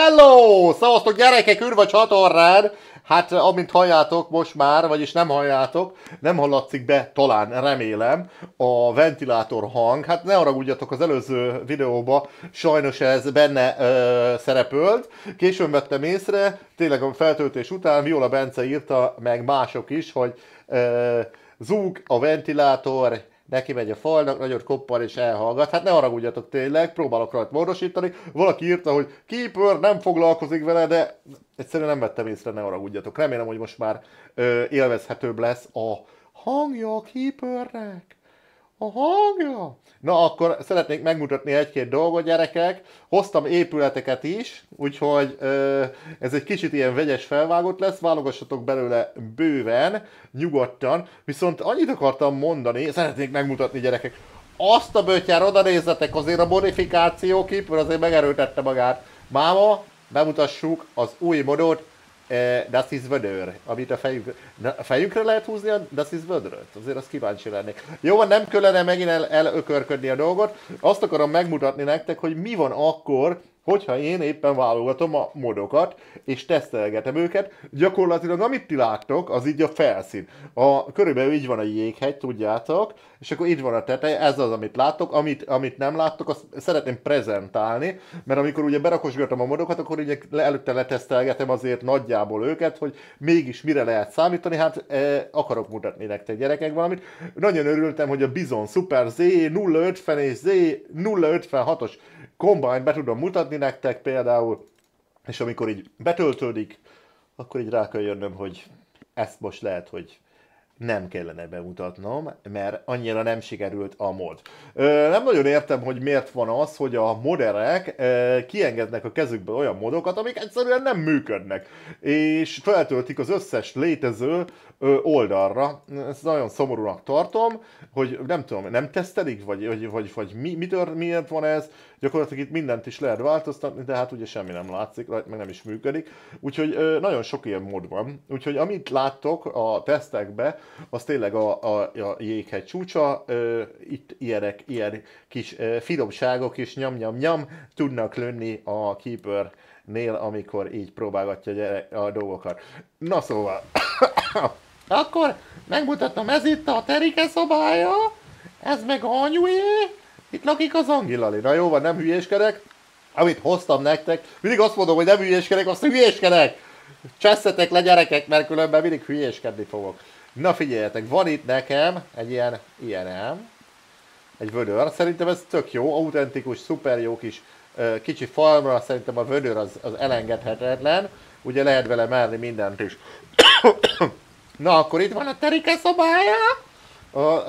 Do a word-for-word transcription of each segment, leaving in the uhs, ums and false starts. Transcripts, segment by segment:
Hello! Szavaztok gyerekek, űr vagy csatornán! Hát amint halljátok most már, vagyis nem halljátok, nem hallatszik be, talán, remélem, a ventilátor hang. Hát ne haragudjatok, az előző videóba sajnos ez benne ö, szerepölt. Későn vettem észre, tényleg a feltöltés után Viola Bence írta, meg mások is, hogy ö, zúg a ventilátor, neki megy a falnak, nagyot koppar és elhallgat. Hát ne haragudjatok tényleg, próbálok rajta módosítani. Valaki írta, hogy Keeper nem foglalkozik vele, de egyszerűen nem vettem észre, ne haragudjatok. Remélem, hogy most már ö, élvezhetőbb lesz a hangja a Keepernek. A hangja! Na, akkor szeretnék megmutatni egy-két dolgot, gyerekek. Hoztam épületeket is, úgyhogy ö, ez egy kicsit ilyen vegyes felvágott lesz, válogassatok belőle bőven, nyugodtan. Viszont annyit akartam mondani, szeretnék megmutatni, gyerekek. Azt a bötyár, oda nézzetek, azért a modifikáció Keeper azért megerőtette magát. Máma, bemutassuk az új modot, Uh, Das ist Vödör, amit a, fejünk, a fejünkre lehet húzni a Das ist Vödröt? Azért azt kíváncsi lennék. Jó van, nem kellene megint el, elökörködni a dolgot. Azt akarom megmutatni nektek, hogy mi van akkor, hogyha én éppen válogatom a modokat, és tesztelgetem őket. Gyakorlatilag amit ti láttok, az így a felszín. A, körülbelül így van a jéghegy, tudjátok, és akkor itt van a teteje, ez az, amit láttok. Amit, amit nem láttok, azt szeretném prezentálni, mert amikor ugye berakosgatom a modokat, akkor ugye előtte letesztelgetem azért nagyjából őket, hogy mégis mire lehet számítani. Hát eh, akarok mutatni nektek, gyerekek, valamit. Nagyon örültem, hogy a Bizon Super Z nulla ötven és Z nulla ötvenhatos Combine be tudom mutatni nektek például, és amikor így betöltődik, akkor így rá kell jönnöm, hogy ezt most lehet, hogy nem kellene bemutatnom, mert annyira nem sikerült a mod. Ö, nem nagyon értem, hogy miért van az, hogy a moderek ö, kiengednek a kezükből olyan modokat, amik egyszerűen nem működnek, és feltöltik az összes létező ö, oldalra. Ezt nagyon szomorúnak tartom, hogy nem tudom, nem tesztelik, vagy, vagy, vagy, vagy mi, mitől, miért van ez. Gyakorlatilag itt mindent is lehet változtatni, de hát ugye semmi nem látszik, meg nem is működik. Úgyhogy ö, nagyon sok ilyen mod van. Úgyhogy amit láttok a tesztekbe, az tényleg a, a, a jéghegy csúcsa. Ö, itt ilyenek, ilyen kis ö, finomságok is nyam-nyam-nyam tudnak lőni a Keepernél, amikor így próbálgatja a dolgokat. Na szóval, akkor megmutatom, ez itt a Terike szobája, ez meg anyué. Itt lakik az Angilali. Na jó van, nem hülyéskedek. Amit hoztam nektek, mindig azt mondom, hogy nem hülyéskedek, azt hülyéskedek! Csesszetek le, gyerekek, mert különben mindig hülyéskedni fogok. Na figyeljetek, van itt nekem egy ilyen, ilyenem, egy vödör. Szerintem ez tök jó, autentikus, szuper jó kis kicsi falmra, szerintem a vödör az, az elengedhetetlen. Ugye lehet vele merni mindent is. Na akkor itt van a Terike szobája. A...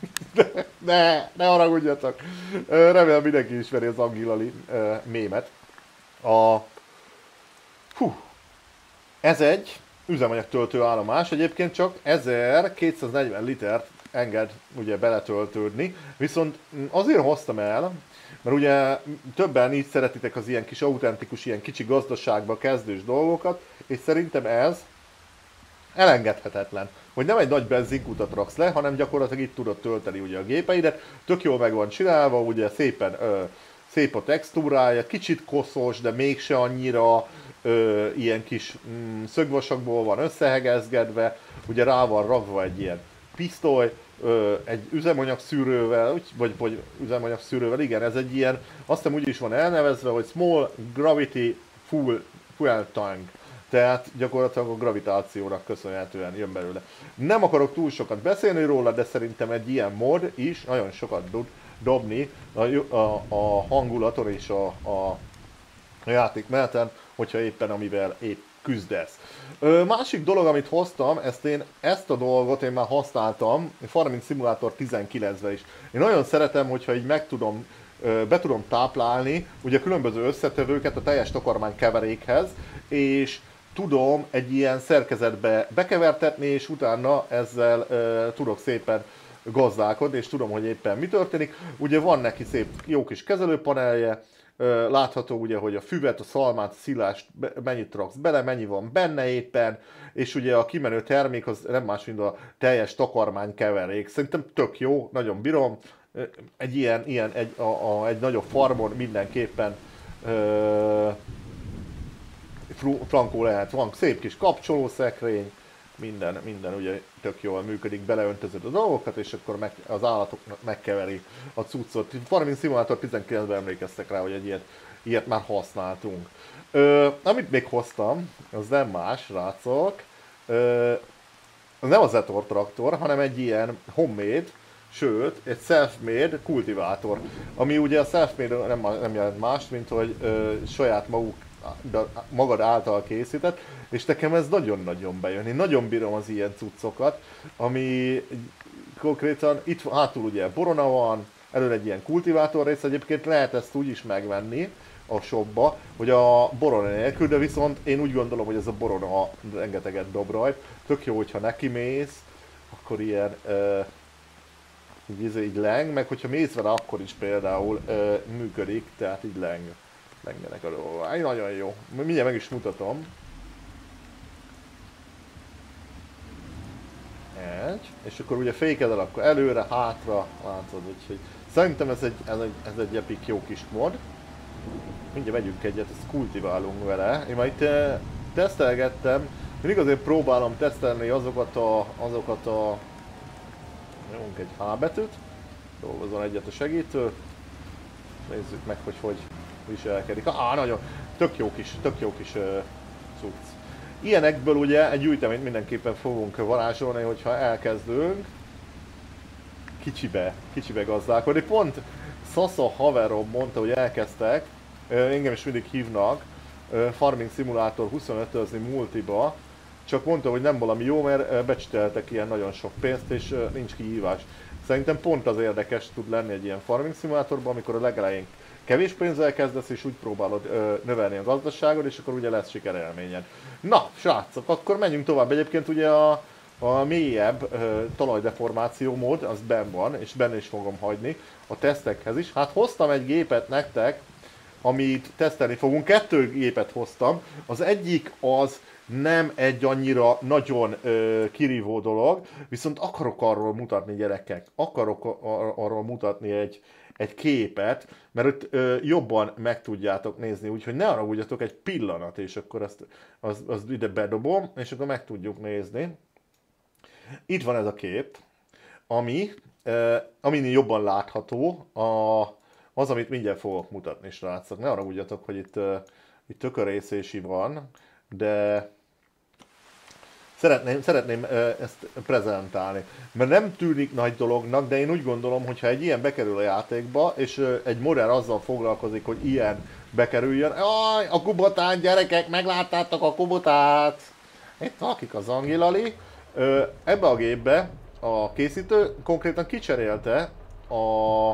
Ne, ne haragudjatok. Remélem mindenki ismeri az Angilali uh, mémet. A... Hú. Ez egy üzemanyagtöltő állomás, egyébként csak ezerkétszáznegyven litert enged ugye beletöltődni, viszont azért hoztam el, mert ugye többen így szeretitek az ilyen kis autentikus, ilyen kicsi gazdaságba kezdős dolgokat, és szerintem ez elengedhetetlen, hogy nem egy nagy benzinkutat raksz le, hanem gyakorlatilag itt tudod tölteni ugye a gépeidet, tök jól meg van csinálva, ugye szépen ö, szép a textúrája, kicsit koszos, de mégse annyira, ö, ilyen kis mm, szögvasakból van összehegezgedve, ugye rá van rakva egy ilyen pisztoly, ö, egy üzemanyagszűrővel, vagy, vagy üzemanyagszűrővel, igen, ez egy ilyen, azt hiszem úgy is van elnevezve, hogy Small Gravity Fuel, fuel Tank. Tehát gyakorlatilag a gravitációnak köszönhetően jön belőle. Nem akarok túl sokat beszélni róla, de szerintem egy ilyen mod is nagyon sokat tud dobni a, a, a hangulaton és a, a, a játékmeneten, hogyha éppen amivel épp küzdesz. Ö, másik dolog, amit hoztam, ezt én ezt a dolgot én már használtam Farming Simulator tizenkilencben is. Én nagyon szeretem, hogyha így meg tudom, be tudom táplálni ugye különböző összetevőket a teljes takarmány keverékhez, és tudom egy ilyen szerkezetbe bekevertetni, és utána ezzel e, tudok szépen gazdálkodni, és tudom, hogy éppen mi történik. Ugye van neki szép jó kis kezelőpanelje, e, látható ugye, hogy a füvet, a szalmát, a szilást mennyit raksz bele, mennyi van benne éppen, és ugye a kimenő termék az nem más, mint a teljes takarmány keverék. Szerintem tök jó, nagyon bírom. Egy ilyen, ilyen egy, a, a, egy nagyobb farmon mindenképpen e, frankó lehet. Van szép kis kapcsolószekrény, minden, minden ugye tök jól működik, beleöntözöd a dolgokat, és akkor meg, az állatok megkeveri a cuccot. Farming Simulator tizenkilencben emlékeztek rá, hogy egy ilyet, ilyet már használtunk. Ö, amit még hoztam, az nem más, rácok. Ö, nem az Zetor traktor, hanem egy ilyen homemade, sőt, egy self-made kultivátor. Ami ugye a self-made nem, nem jelent más, mint hogy ö, saját maguk, magad által készített, és nekem ez nagyon-nagyon bejön. Én nagyon bírom az ilyen cuccokat, ami konkrétan itt hátul ugye borona van, elől egy ilyen kultivátor rész, egyébként lehet ezt úgy is megvenni a shopba, hogy a borona nélkül, de viszont én úgy gondolom, hogy ez a borona rengeteget dob rajt. Tök jó, hogyha neki mész, akkor ilyen uh, így, így leng, meg hogyha mész vele, akkor is például uh, működik, tehát így leng. Lengenek a dolgok. Nagyon jó. Mindjárt meg is mutatom. Egy. És akkor ugye fékedel akkor előre, hátra, látod, úgyhogy szerintem ez egy, ez egy, ez egy epic jó kis mod. Mindjárt megyünk egyet, ezt kultiválunk vele. Én már itt eh, tesztelgettem, mindig azért próbálom tesztelni azokat a, azokat a... Nyomunk egy H betűt, dolgozzon egyet a segítő. Nézzük meg, hogy hogy viselkedik. Ah, nagyon, tök jó kis, tök jó kis uh, cucc. Ilyenekből ugye egy gyűjteményt mindenképpen fogunk varázsolni, hogyha elkezdünk kicsibe, kicsibe gazdálkodni. Pont Sasa haverom mondta, hogy elkezdtek, engem is mindig hívnak, Farming Simulator huszonötözni multiba, csak mondta, hogy nem valami jó, mert becsiteltek ilyen nagyon sok pénzt, és nincs kihívás. Szerintem pont az érdekes tud lenni egy ilyen Farming Simulatorban, amikor a legelején kevés pénzzel kezdesz, és úgy próbálod ö, növelni a gazdaságod, és akkor ugye lesz sikerélményed. Na, srácok, akkor menjünk tovább. Egyébként ugye a, a mélyebb ö, talajdeformáció mód, az benn van, és benne is fogom hagyni a tesztekhez is. Hát hoztam egy gépet nektek, amit tesztelni fogunk. Kettő gépet hoztam. Az egyik az nem egy annyira nagyon ö, kirívó dolog, viszont akarok arról mutatni, gyerekek, akarok ar- arról mutatni egy, egy képet, mert ott ö, jobban meg tudjátok nézni, úgyhogy ne haragudjatok egy pillanat, és akkor ezt az, az ide bedobom, és akkor meg tudjuk nézni. Itt van ez a kép, ami, ö, amin jobban látható a, az, amit mindjárt fogok mutatni, srácok. Ne haragudjatok, hogy itt, ö, itt tökörészési van, de Szeretném, szeretném ezt prezentálni, mert nem tűnik nagy dolognak, de én úgy gondolom, hogy ha egy ilyen bekerül a játékba, és egy modell azzal foglalkozik, hogy ilyen bekerüljön, jaj, a kubotát, gyerekek, megláttátok a kubotát! Itt lakik az Angilali. Ebbe a gépbe a készítő konkrétan kicserélte a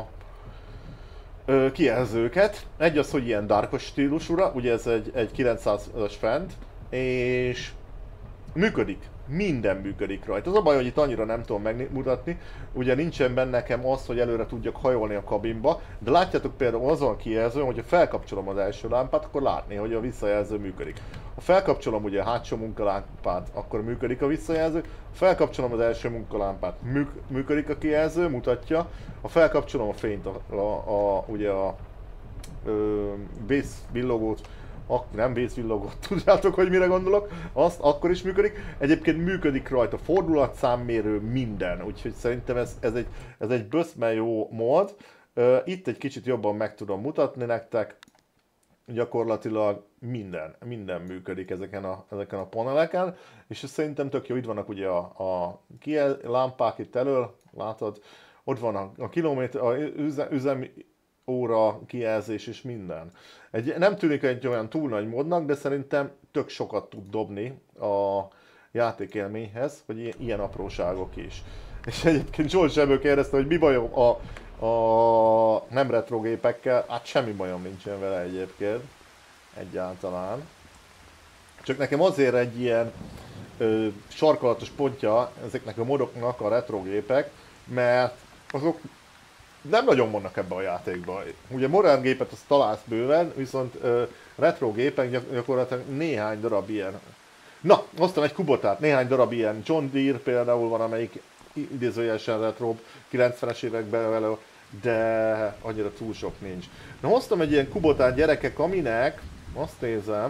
kijelzőket. Egy az, hogy ilyen darkos stílusúra, ugye ez egy, egy kilencszázas fent, és működik. Minden működik rajta. Az a baj, hogy itt annyira nem tudom megmutatni. Ugye nincsen benne nekem az, hogy előre tudjak hajolni a kabinba, de látjátok például azon a kijelzőn, hogyha felkapcsolom az első lámpát, akkor látni, hogy a visszajelző működik. Ha felkapcsolom ugye a hátsó munkalámpát, akkor működik a visszajelző. Ha felkapcsolom az első munkalámpát, műk- működik a kijelző, mutatja. Ha felkapcsolom a fényt, a, a, a ugye a ö, base villogót, Ak, nem vészvillogott, tudjátok, hogy mire gondolok, azt akkor is működik. Egyébként működik rajta fordulatszámmérő, minden, úgyhogy szerintem ez, ez egy, ez egy böszme jó mod. Uh, itt egy kicsit jobban meg tudom mutatni nektek, gyakorlatilag minden, minden működik ezeken a, ezeken a paneleken, és ez szerintem tök jó, itt vannak ugye a, a kiel, lámpák itt elől, látod, ott van a, a kilométer, a üzem, üzem óra kijelzés és minden. Egy, nem tűnik egy olyan túl nagy modnak, de szerintem tök sokat tud dobni a játékélményhez, hogy ilyen apróságok is. És egyébként George ebből kérdezte, hogy mi bajom a, a nem retro gépekkel. Hát semmi bajom nincsen vele egyébként. Egyáltalán. Csak nekem azért egy ilyen ö, sarkalatos pontja ezeknek a modoknak a retro gépek, mert azok nem nagyon vannak ebbe a játékban. Ugye modern gépet azt találsz bőven, viszont uh, retro gépen gyak gyakorlatilag néhány darab ilyen. Na, hoztam egy kubotát, néhány darab ilyen John Deere például van, amelyik idézőjelesen retro, kilencvenes években vele, de annyira túl sok nincs. Na, hoztam egy ilyen kubotát, gyerekek, aminek azt nézem,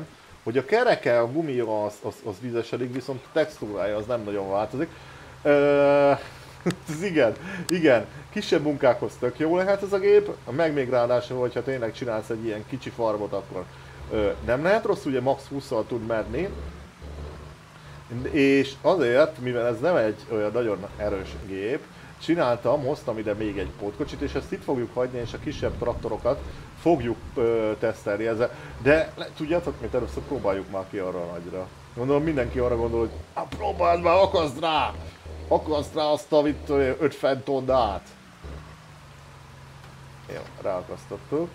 hogy a kereke, a gumi az, az, az vizesedik, viszont a textúrája az nem nagyon változik. Ö, ez igen, igen, kisebb munkákhoz tök jó lehet ez a gép, meg még ráadásul, hogyha tényleg csinálsz egy ilyen kicsi farmot, akkor ö, nem lehet rossz, ugye max. hússzal tud menni. És azért, mivel ez nem egy olyan nagyon erős gép, csináltam, hoztam ide még egy pótkocsit, és ezt itt fogjuk hagyni, és a kisebb traktorokat fogjuk ö, tesztelni ezzel. De le, tudjátok mit, először próbáljuk már ki arra a nagyra. Gondolom mindenki arra gondol, hogy ah, próbáld már, akaszd rá! Akaszd rá azt a ötven tonnát! Jó, ráakasztottuk.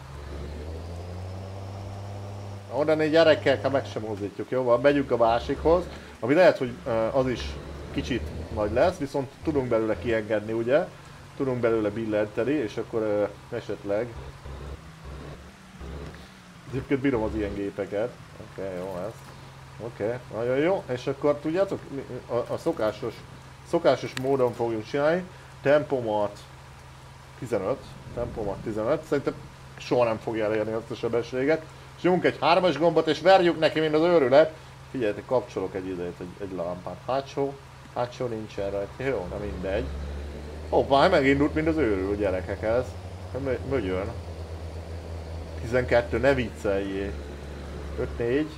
Oda négy gyerekkel, ha meg sem mozdítjuk, jó? Van, megyünk a másikhoz, ami lehet, hogy az is kicsit nagy lesz, viszont tudunk belőle kiengedni, ugye? Tudunk belőle billenteni, és akkor esetleg... Egyébként bírom az ilyen gépeket. Oké, okay, jó ez. Oké, okay, nagyon jó. És akkor tudjátok, a, a szokásos, szokásos módon fogjuk csinálni. Tempomat tizenöt. Tempomat tizenöt. Szerintem soha nem fogja elérni azt a sebességet. És nyomunk egy hármas gombot, és verjük neki, mint az őrület. Figyeljetek, kapcsolok egy idejét, egy, egy lámpát. Hátsó, hátsó nincsen rajta. Jó, nem mindegy. Hoppá, megindult, mint az őrül, gyerekek ez. Mögyön. tizenkettő, ne vicceljé. öt négy.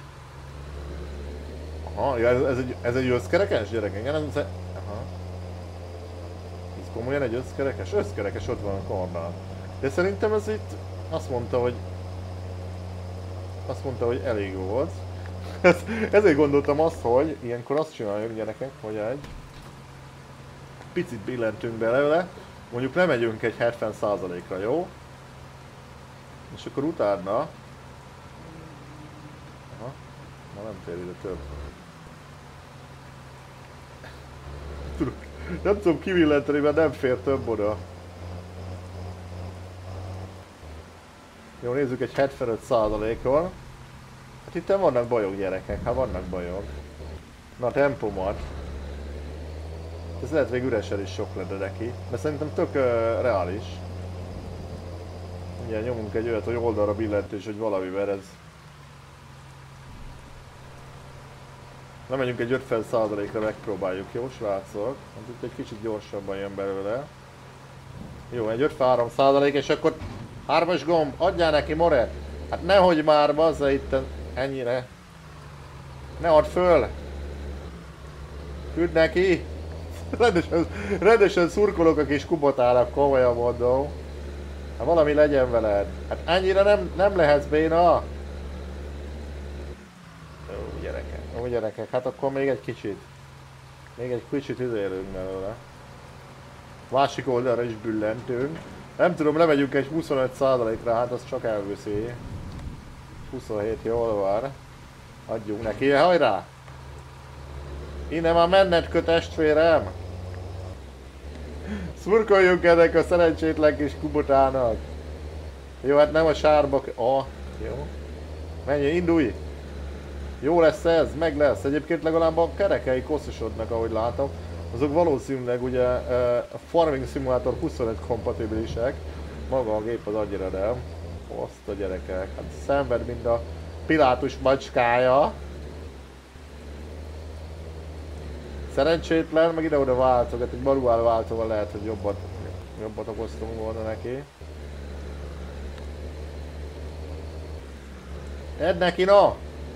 Aha, ja, ez, ez, egy, ez egy összkerekes, gyerekek? Ez, aha. Ez komolyan egy összkerekes? Összkerekes, ott van a kornál. De szerintem ez itt azt mondta, hogy azt mondta, hogy elég volt. Ezért gondoltam azt, hogy ilyenkor azt csináljuk, gyerekek, hogy egy picit billentünk belőle, mondjuk nem megyünk egy hetven százalékra, jó? És akkor utána... Aha, ma nem fér ide több. Tudok, nem tudom kivillenteni, mert nem fér több oda. Jó, nézzük egy hetvenöt százalékon. Hát itt vannak bajok, gyerekek, hát vannak bajok. Na, tempomat. Ez lehet még üresen is sok lenne neki, de szerintem tök uh, reális. Ugye nyomunk egy olyat, hogy oldalra billentős, hogy valamivel ez... Nem menjünk egy ötven százalékra, megpróbáljuk, jó srácok? Hát itt egy kicsit gyorsabban jön belőle. Jó, egy ötvenhárom százalék, és akkor hármas gomb, adjál neki, more! Hát nehogy már, bazza itt ennyire. Ne add föl! Küld neki! Rendesen, rendesen szurkolok a kis kubotának, komolyan mondom. Hát valami legyen veled. Hát ennyire nem, nem lehetsz béna. Jó gyerekek, jó gyerekek, hát akkor még egy kicsit. Még egy kicsit üzélünk belőle. Másik oldalra is büllentünk. Nem tudom, lemegyünk egy huszonöt százalékra, hát az csak elviszi. huszonhét jól van. Adjunk neki, hajrá! Innen már menned kö, testvérem! Szurkoljunk ennek a szerencsétlen kis kubotának! Jó, hát nem a sárba... Ah, jó. Menj, indulj! Jó lesz ez, meg lesz. Egyébként legalább a kerekei koszosodnak, ahogy látom. Azok valószínűleg ugye a Farming Simulator huszonöt kompatibilisek. Maga a gép az annyira nem. Azt a gyerekek, hát szenved, mint a Pilátus macskája. Szerencsétlen, meg ide-oda váltogat, egy manuál váltóval lehet, hogy jobbat, jobbat okoztunk volna neki. Edd neki, no!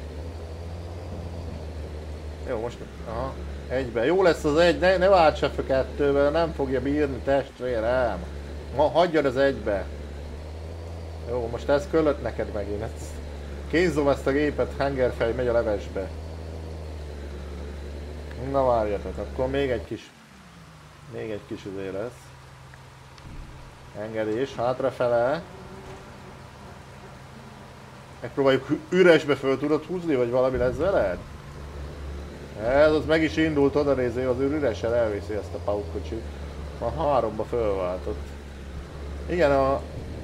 Jó, most... Aha, egybe. Jó lesz az egy, ne, ne váltsa fel kettővel, nem fogja bírni, testvérem. Ma hagyjad az egybe. Jó, most ez köllött neked megint. Kézzom ezt a gépet, hengerfej megy a levesbe. Na várjatok, akkor még egy kis... Még egy kis üzé lesz. Engedés, hátrafele. Megpróbáljuk üresbe föl tudod húzni, vagy valami lesz veled? Ez az meg is indult, oda nézni, az üresen elviszi ezt a paukkocsit. A háromba fölváltott. Igen, a...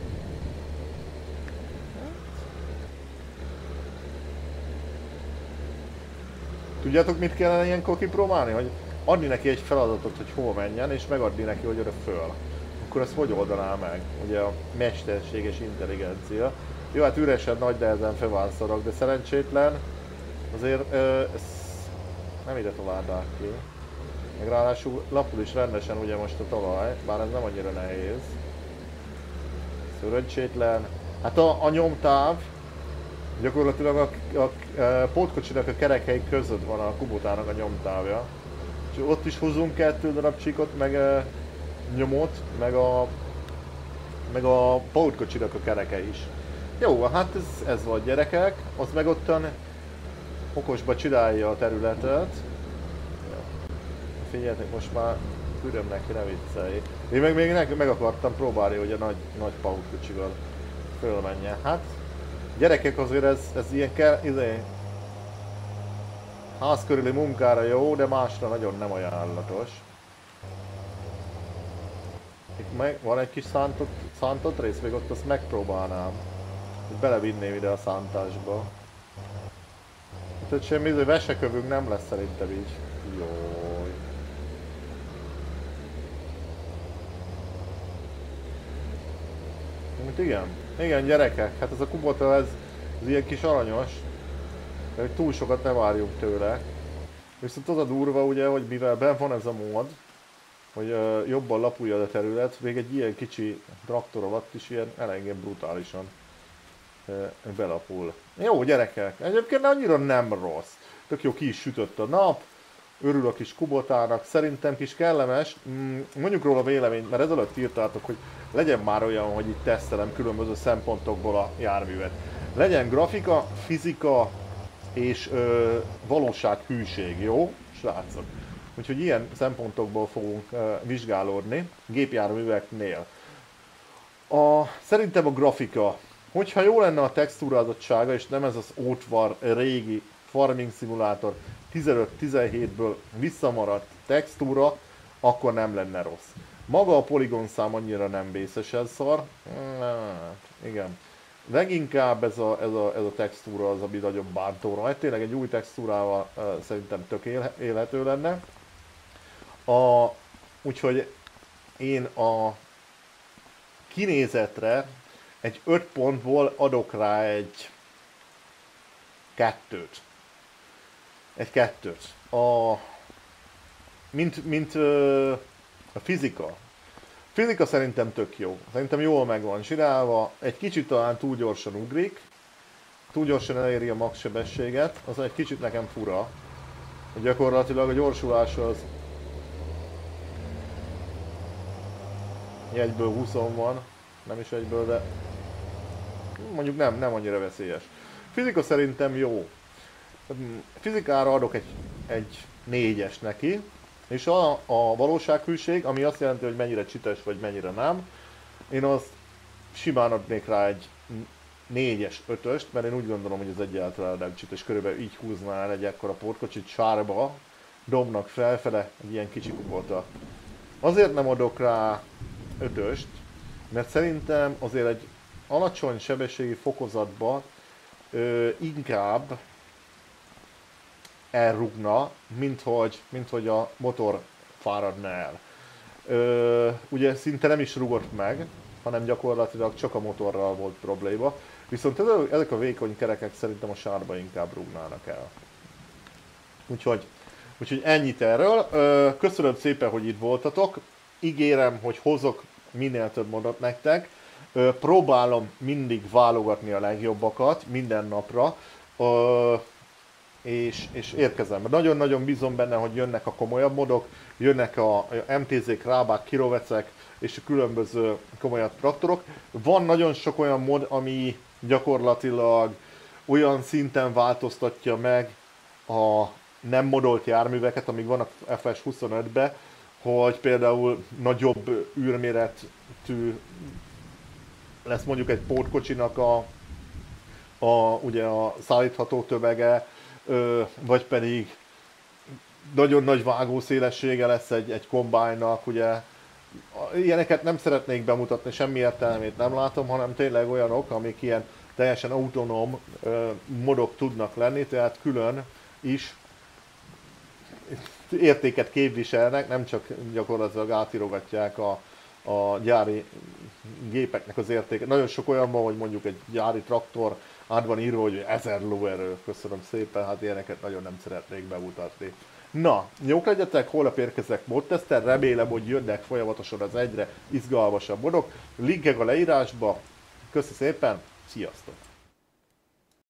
Tudjátok, mit kellene ilyenkor kipróbálni? Hogy adni neki egy feladatot, hogy hova menjen, és megadni neki, hogy oda föl. Akkor azt hogy oldaná meg? Ugye a mesterséges intelligencia. Jó, hát üresen nagy nehezen felvánszorok, de szerencsétlen. Azért ö, nem ide továbbák ki. Meg ráadásul lapul is rendesen ugye most a talaj, bár ez nem annyira nehéz. Szerencsétlen. Hát a, a nyomtáv gyakorlatilag a, a, a pótkocsinak a kerekei között van a Kubotának a nyomtávja. És ott is húzunk kettő darab csíkot, meg e, nyomot, meg a, meg a pótkocsinak a kereke is. Jó, hát ez, ez volt gyerekek, az meg ottan okosba csinálja a területet. Figyeljetek, most már külön neki, ne viccelj. Én meg még meg, meg akartam próbálni, hogy a nagy, nagy pótkocsival fölmenjen. Hát, gyerekek, azért ez, ez ilyen kell, izé, ház körüli munkára jó, de másra nagyon nem ajánlatos. Itt meg van egy kis szántott, szántott rész, még ott azt megpróbálnám. Belevinném ide a szántásba. Tehát semmi vesekövünk nem lesz szerintem így. Jaj. Mint igen. Igen, gyerekek, hát ez a Kubota, ez, ez ilyen kis aranyos. De hogy túl sokat ne várjunk tőle. Viszont az a durva ugye, hogy mivel benn van ez a mód, hogy uh, jobban lapulja a terület, még egy ilyen kicsi traktor alatt is ilyen elengem brutálisan uh, belapul. Jó gyerekek, egyébként annyira nem rossz. Tök jó, ki is sütött a nap, örül a kis Kubotának, szerintem kis kellemes. Mm, mondjuk róla véleményt, mert ezelőtt írtátok, hogy legyen már olyan, hogy itt tesztelem különböző szempontokból a járművet. Legyen grafika, fizika és ö, valósághűség, jó, srácok? Úgyhogy ilyen szempontokból fogunk ö, vizsgálódni gépjárműveknél. A, szerintem a grafika, hogyha jó lenne a textúrázottsága, és nem ez az ótvar régi Farming Simulator tizenöt tizenhétből visszamaradt textúra, akkor nem lenne rossz. Maga a poligon szám annyira nem vészes, ez szar. Igen. Leginkább ez a, ez, a, ez a textúra az, ami nagyon bántó rajta. Tényleg egy új textúrával uh, szerintem tök él, élhető lenne. A, úgyhogy én a kinézetre egy öt pontból adok rá egy kettőt. Egy kettőt. A, mint mint uh, a fizika. Fizika szerintem tök jó. Szerintem jól meg van csinálva. Egy kicsit talán túl gyorsan ugrik. Túl gyorsan eléri a max sebességet. Az egy kicsit nekem fura. Gyakorlatilag a gyorsulás az egyből húsz van. Nem is egyből, de mondjuk nem, nem annyira veszélyes. Fizika szerintem jó. Fizikára adok egy, egy négyes neki. És a, a valósághűség, ami azt jelenti, hogy mennyire csites vagy mennyire nem, én azt simán adnék rá egy négyes, ötöst, mert én úgy gondolom, hogy ez egyáltalán nem csites, körülbelül így húzná el egy ekkora pótkocsit sárba, dobnak felfele egy ilyen kicsi Kubota. Azért nem adok rá ötöst, mert szerintem azért egy alacsony sebességi fokozatban ö, inkább elrugna, mint hogy, mint hogy a motor fáradna el. Ö, ugye szinte nem is rugott meg, hanem gyakorlatilag csak a motorral volt probléma. Viszont ezek a vékony kerekek szerintem a sárba inkább rugnának el. Úgyhogy, úgyhogy ennyit erről. Ö, köszönöm szépen, hogy itt voltatok. Ígérem, hogy hozok minél több modot nektek. Ö, próbálom mindig válogatni a legjobbakat minden napra. Ö, És, és érkezem. Nagyon-nagyon bízom benne, hogy jönnek a komolyabb modok, jönnek a em té zék, rábák, kirovecek és a különböző komolyabb traktorok. Van nagyon sok olyan mod, ami gyakorlatilag olyan szinten változtatja meg a nem modolt járműveket, amik vannak ef es huszonötbe, hogy például nagyobb űrméretű lesz mondjuk egy pótkocsinak a, a, ugye a szállítható tömege, vagy pedig nagyon nagy vágószélessége lesz egy, egy kombájnak, ugye. Ilyeneket nem szeretnék bemutatni, semmi értelmét nem látom, hanem tényleg olyanok, amik ilyen teljesen autonóm modok tudnak lenni, tehát külön is értéket képviselnek, nem csak gyakorlatilag átírogatják a, a gyári gépeknek az értéke. Nagyon sok olyan van, hogy mondjuk egy gyári traktor át van írva, hogy ezer lóerő. Köszönöm szépen, hát ilyeneket nagyon nem szeretnék bemutatni. Na, jók legyetek, holnap érkezek modtesztel, remélem, hogy jönnek folyamatosan az egyre izgalmasabb modok. Linkek a leírásba. Köszi szépen, sziasztok!